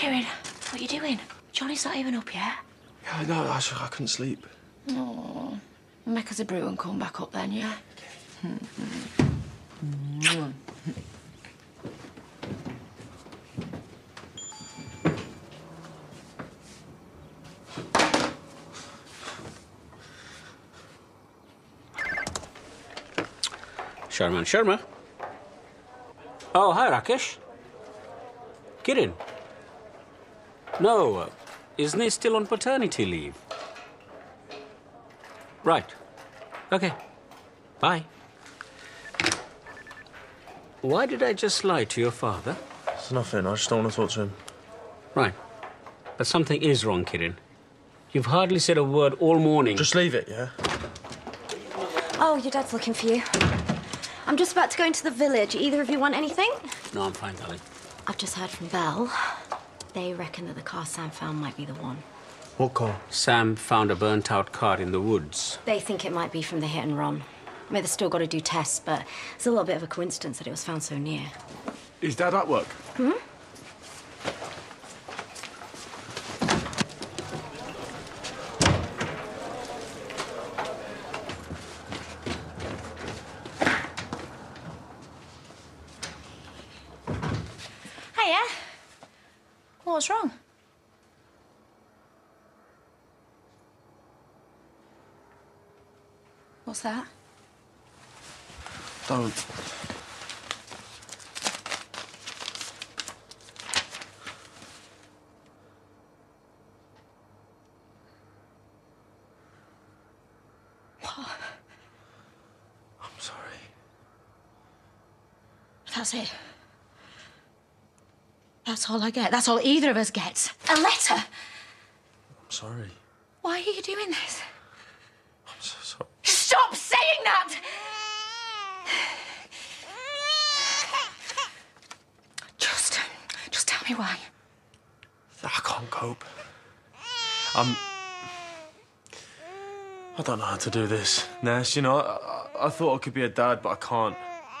Kieran, what are you doing? Johnny's not even up yet. Yeah, no, I couldn't sleep. Oh, make us a brew and come back up then, yeah? Sharma. Oh, hi, Rakesh. Kiran. No, isn't he still on paternity leave? Right. Okay. Bye. Why did I just lie to your father? It's nothing. I just don't want to talk to him. Right. But something is wrong, Kiran. You've hardly said a word all morning. Just leave it, yeah? Oh, your dad's looking for you. I'm just about to go into the village. Either of you want anything? No, I'm fine, darling. I've just heard from Belle. They reckon that the car Sam found might be the one. What car? Sam found a burnt-out car in the woods. They think it might be from the hit and run. I mean, they've still got to do tests, but it's a little bit of a coincidence that it was found so near. Is Dad at work? Hmm? Hiya. What's wrong? What's that? Don't. What? I'm sorry. That's it. That's all I get. That's all either of us gets. A letter. I'm sorry. Why are you doing this? I'm so sorry. Stop saying that! Just tell me why. I can't cope. I don't know how to do this, Ness. You know, I thought I could be a dad, but I can't.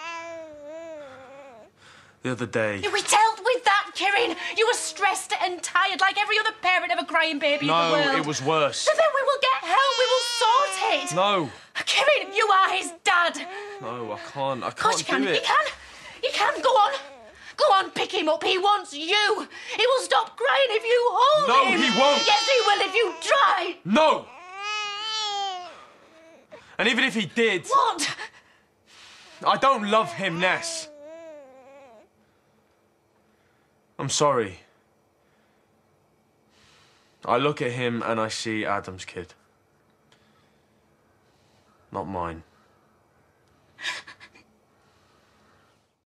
The other day... Yeah, we dealt with that, Kieran. You were stressed and tired like every other parent of a crying baby in the world. No, it was worse. So then we will get help. We will sort it. No. Kieran, you are his dad. No, I can't. I Of course can't you do can. it. You can. Go on. Go on, pick him up. He wants you. He will stop crying if you hold him. No, he won't. Yes, he will if you try. No! And even if he did... What? I don't love him, Ness. I'm sorry. I look at him and I see Adam's kid. Not mine.